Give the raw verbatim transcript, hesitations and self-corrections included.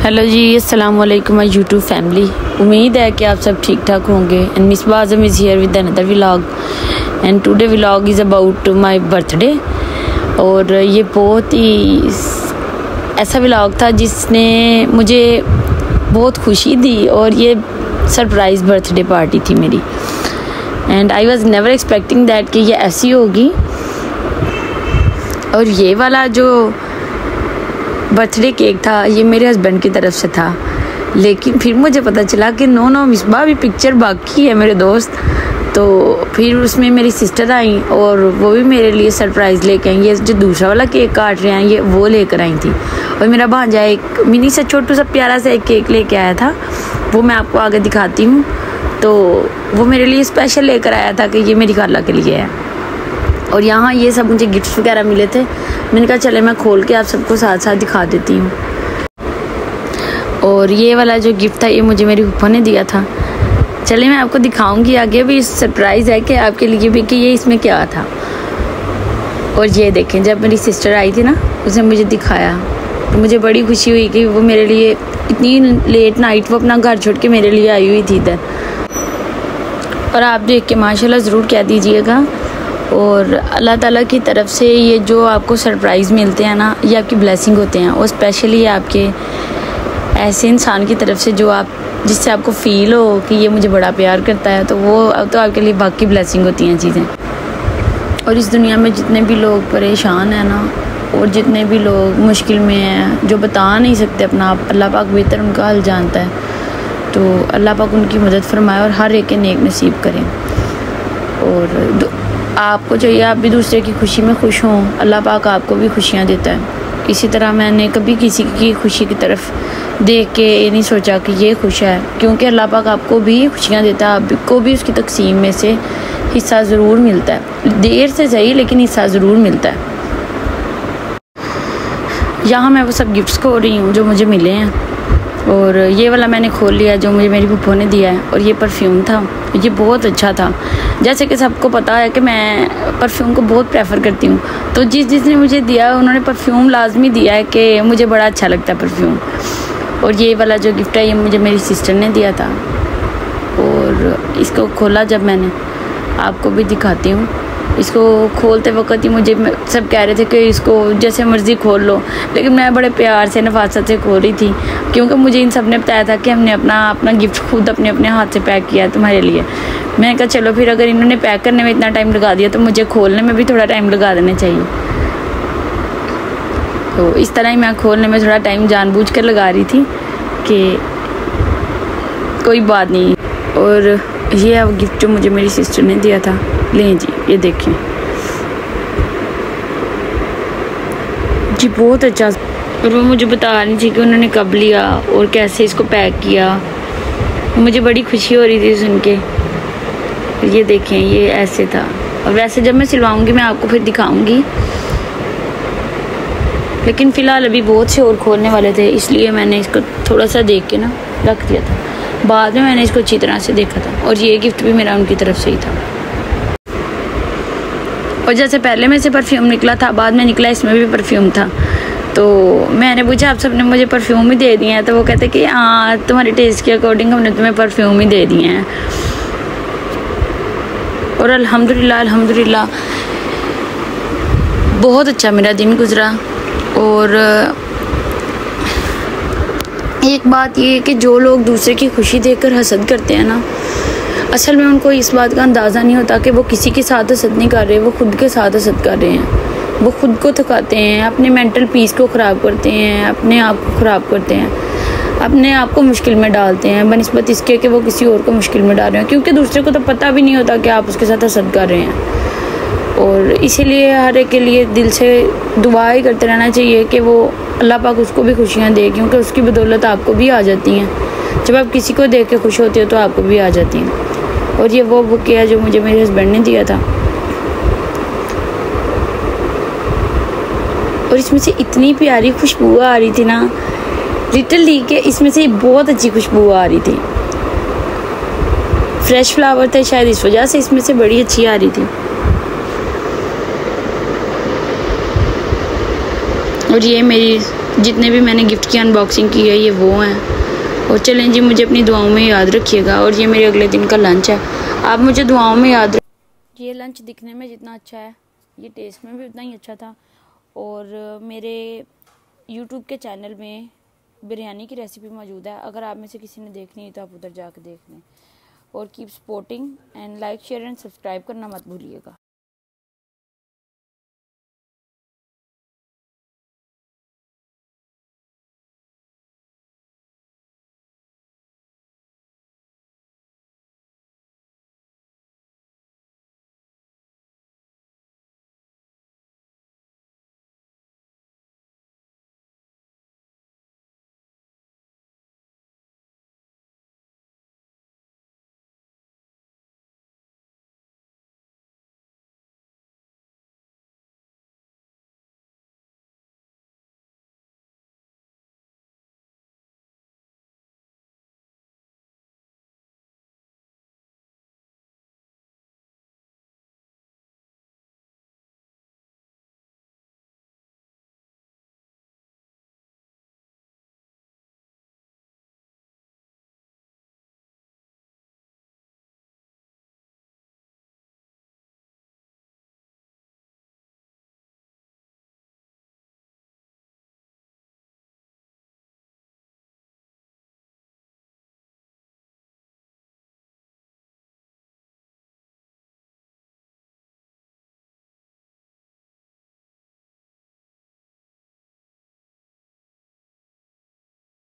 Hello जी, अस्सलाम वालेकुम my YouTube family. उम्मीद है कि आप सब ठीक ठाक होंगे। And Misbah Azam is here with another vlog and today vlog is about my birthday. और ये बहुत ही ऐसा व्लॉग था जिसने मुझे बहुत खुशी दी और ये सरप्राइज़ बर्थडे पार्टी थी मेरी। And I was never expecting that कि ये ऐसी होगी। और ये वाला जो बर्थडे केक था ये मेरे हस्बैंड की तरफ से था, लेकिन फिर मुझे पता चला कि नो नो मिसबा भी पिक्चर बाकी है मेरे दोस्त। तो फिर उसमें मेरी सिस्टर आई और वो भी मेरे लिए सरप्राइज़ लेके आई। ये जो दूसरा वाला केक काट रहे हैं ये वो लेकर आई थी। और मेरा भांजा एक मिनी सा छोटू सा प्यारा सा एक केक लेके आया था, वो मैं आपको आगे दिखाती हूँ। तो वो मेरे लिए स्पेशल लेकर आया था कि ये मेरी खाला के लिए है। और यहाँ ये सब मुझे गिफ्ट्स वगैरह मिले थे। मैंने कहा चले मैं खोल के आप सबको साथ साथ दिखा देती हूँ। और ये वाला जो गिफ्ट था ये मुझे मेरी फूफा ने दिया था। चले मैं आपको दिखाऊंगी आगे भी। सरप्राइज़ है कि आपके लिए भी कि ये इसमें क्या था। और ये देखें, जब मेरी सिस्टर आई थी ना उसने मुझे दिखाया तो मुझे बड़ी खुशी हुई कि वो मेरे लिए इतनी लेट नाइट वो अपना घर छोड़ के मेरे लिए आई हुई थी इधर। और आप देख के माशाल्लाह ज़रूर कह दीजिएगा। और अल्लाह ताला की तरफ से ये जो आपको सरप्राइज़ मिलते हैं ना ये आपकी ब्लेसिंग होते हैं। और स्पेशली आपके ऐसे इंसान की तरफ से जो आप जिससे आपको फ़ील हो कि ये मुझे बड़ा प्यार करता है, तो वो तो आपके लिए बाकी ब्लेसिंग होती हैं चीज़ें। और इस दुनिया में जितने भी लोग परेशान हैं ना और जितने भी लोग मुश्किल में हैं जो बता नहीं सकते अपना आप, अल्लाह पाक बेहतर उनका हाल जानता है। तो अल्लाह पाक उनकी मदद फरमाए और हर एक के नेक नसीब करें। और आपको चाहिए आप भी दूसरे की खुशी में खुश हों, अल्लाह पाक आपको भी खुशियाँ देता है। इसी तरह मैंने कभी किसी की खुशी की तरफ देख के ये नहीं सोचा कि ये खुश है, क्योंकि अल्लाह पाक आपको भी खुशियाँ देता है, आपको भी उसकी तकसीम में से हिस्सा ज़रूर मिलता है। देर से सही लेकिन हिस्सा ज़रूर मिलता है। यहाँ मैं वो सब गिफ्ट्स खो रही हूँ जो मुझे मिले हैं। और ये वाला मैंने खोल लिया जो मुझे मेरी फूफो ने दिया है। और ये परफ्यूम था, ये बहुत अच्छा था। जैसे कि सबको पता है कि मैं परफ्यूम को बहुत प्रेफर करती हूँ, तो जिस जिसने मुझे दिया उन्होंने परफ्यूम लाजमी दिया है कि मुझे बड़ा अच्छा लगता है परफ्यूम। और ये वाला जो गिफ्ट है ये मुझे मेरी सिस्टर ने दिया था। और इसको खोला जब मैंने, आपको भी दिखाती हूँ। इसको खोलते वक्त ही मुझे सब कह रहे थे कि इसको जैसे मर्ज़ी खोल लो, लेकिन मैं बड़े प्यार से नफासत से खोल रही थी, क्योंकि मुझे इन सब ने बताया था कि हमने अपना अपना गिफ्ट खुद अपने अपने हाथ से पैक किया है तुम्हारे लिए। मैंने कहा चलो फिर अगर इन्होंने पैक करने में इतना टाइम लगा दिया तो मुझे खोलने में भी थोड़ा टाइम लगा देना चाहिए। तो इस तरह ही मैं खोलने में थोड़ा टाइम जानबूझ कर लगा रही थी कि कोई बात नहीं। और ये अब गिफ्ट जो मुझे मेरी सिस्टर ने दिया था, लें जी ये देखें जी, बहुत अच्छा। और वो मुझे बता रही थी कि उन्होंने कब लिया और कैसे इसको पैक किया। मुझे बड़ी खुशी हो रही थी सुन के। ये देखें ये ऐसे था। और वैसे जब मैं सिलवाऊंगी मैं आपको फिर दिखाऊंगी, लेकिन फ़िलहाल अभी बहुत से और खोलने वाले थे इसलिए मैंने इसको थोड़ा सा देख के ना रख दिया था। बाद में मैंने इसको अच्छी तरह से देखा था। और ये गिफ्ट भी मेरा उनकी तरफ से ही था। और जैसे पहले में से परफ्यूम निकला था, बाद में निकला इसमें भी परफ्यूम था। तो मैंने पूछा आप सबने मुझे परफ्यूम ही दे दिए हैं? तो वो कहते कि हाँ तुम्हारे टेस्ट के अकॉर्डिंग हमने तुम्हें परफ्यूम ही दे दिए हैं। और अल्हम्दुलिल्लाह अल्हम्दुलिल्लाह बहुत अच्छा मेरा दिन गुजरा। और एक बात ये है कि जो लोग दूसरे की खुशी देखकर हसद करते हैं ना, असल में उनको इस बात का अंदाज़ा नहीं होता कि वो किसी के साथ हसद नहीं कर रहे, वो खुद के साथ हसद कर रहे हैं। वो खुद को थकाते हैं, अपने मेंटल पीस को ख़राब करते हैं, अपने आप को ख़राब करते हैं, अपने आप को मुश्किल में डालते हैं बनिस्बत इसके कि वो किसी और को मुश्किल में डाल रहे हैं, क्योंकि दूसरे को तो पता भी नहीं होता कि आप उसके साथ हसद कर रहे हैं। और इसीलिए हर एक के लिए दिल से दुआ ही करते रहना चाहिए कि वो अल्लाह पाक उसको भी खुशियाँ दे, क्योंकि उसकी बदौलत आपको भी आ जाती हैं। जब आप किसी को देख के खुश होते हो तो आपको भी आ जाती हैं। और ये वो बुक है जो मुझे मेरे हस्बैंड ने दिया था। और इसमें से इतनी प्यारी खुशबू आ रही थी ना, लिटरली के इसमें से बहुत अच्छी खुशबू आ रही थी। फ्रेश फ्लावर थे शायद इस वजह से इसमें से बड़ी अच्छी आ रही थी। और ये मेरी जितने भी मैंने गिफ्ट की अनबॉक्सिंग की है ये वो हैं। और चलें जी, मुझे अपनी दुआओं में याद रखिएगा। और ये मेरे अगले दिन का लंच है, आप मुझे दुआओं में याद रख। ये लंच दिखने में जितना अच्छा है ये टेस्ट में भी उतना ही अच्छा था। और मेरे यूट्यूब के चैनल में बिरयानी की रेसिपी मौजूद है, अगर आप में से किसी ने देखनी है तो आप उधर जाकर देख लें। और keep supporting and like share and subscribe करना मत भूलिएगा।